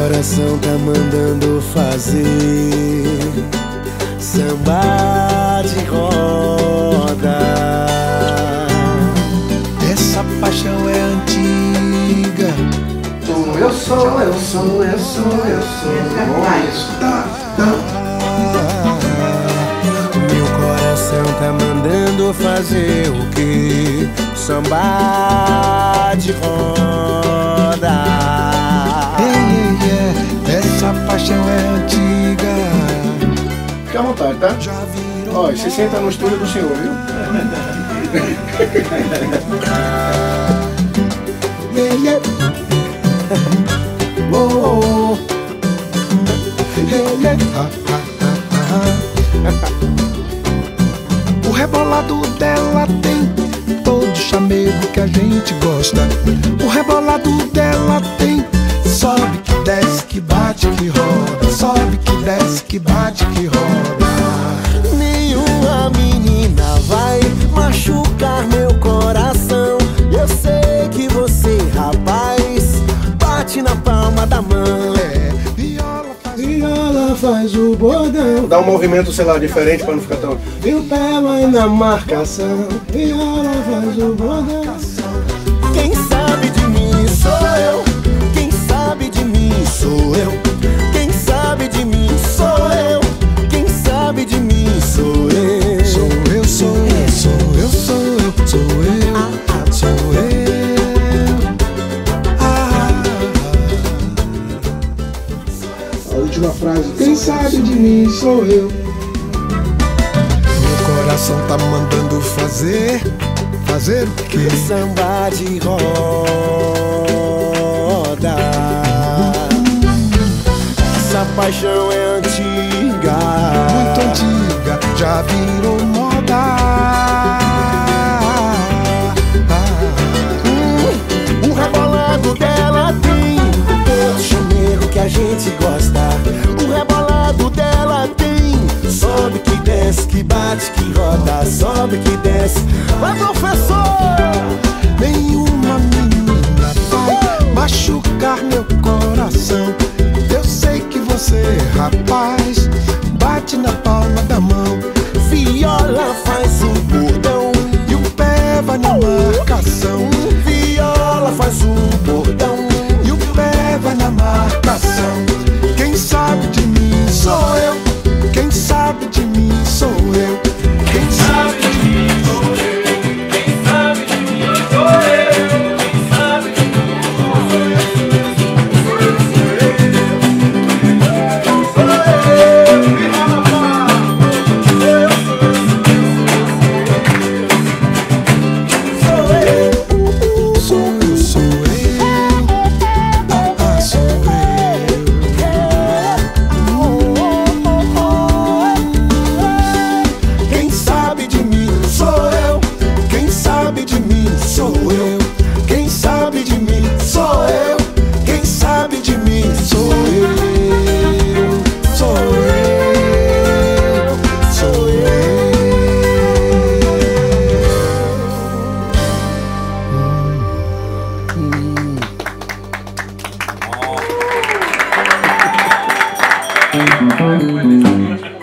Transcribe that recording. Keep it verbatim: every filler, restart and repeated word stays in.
coração tá mandando fazer samba de roda. Essa paixão é antiga. Eu sou, eu sou, eu sou, eu sou. Tá, tá. Meu coração tá mandando fazer o quê? Samba de roda. Ei, ei, é. Essa paixão é antiga. Fica à vontade, tá? Ó, você senta no estúdio do senhor, viu? Yeah, yeah. Oh, oh, oh. Yeah, yeah. Ah, ah, ah, ah. O rebolado dela tem todo chamego que a gente gosta. O rebolado dela tem sobe que desce, que bate, que roda. Sobe que desce, que bate, que roda. Nenhuma menina vai machucar meu coração. Eu sei que você, rapaz, bate na palma da mão. É, viola faz, Viola faz o bordão, Dá um movimento, sei lá, diferente pra não ficar tão... e o pé vai na marcação. Viola faz o bordão. Quem sabe de mim sou eu. Quem sabe de mim sou eu. Quem sabe de mim sou eu. Quem sabe de mim sou eu. sou eu, sou eu, sou eu, sou eu, sou eu, sou eu. Ah, A última frase. Quem sabe de mim sou eu. meu coração tá mandando fazer, fazer o quê? Samba de roda. Essa paixão é antiga, Muito antiga, já virou moda. Hum, o rebolado dela tem todo chamego que a gente gosta. O rebolado dela tem sobe que desce, que bate, que roda. Sobe que desce. Vai, professor! Nenhuma menina vai machucar meu coração. Eu sei que você, rapaz, bate na palma da mão. Viola faz o bordão E o pé vai na marcação. Viola faz o bordão E o pé vai na marcação. Quem sabe de mim sou eu. Quem sabe de mim sou eu. Quem sabe de mim sou eu. Quem sabe de mim sou eu. Quem sabe de mim sou eu. Sou eu. Me rola pra sou eu, sou eu. Sou eu, sou eu. Ah, ah, sou eu. Quem sabe de mim sou eu. Quem sabe de mim sou eu. Quem sabe de mim sou eu. Quem sabe de mim sou eu. Sou eu. Sou eu. eu.